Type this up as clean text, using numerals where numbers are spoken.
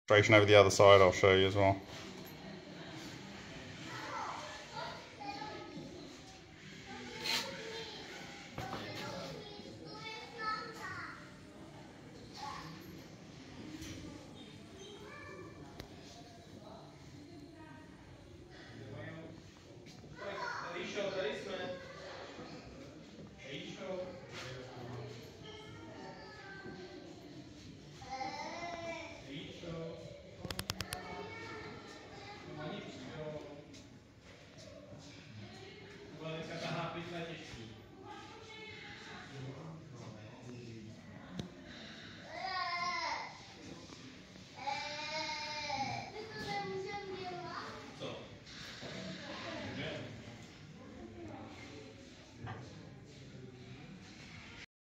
Demonstration over the other side I'll show you as well. Bude dneska tahá pytle těžký.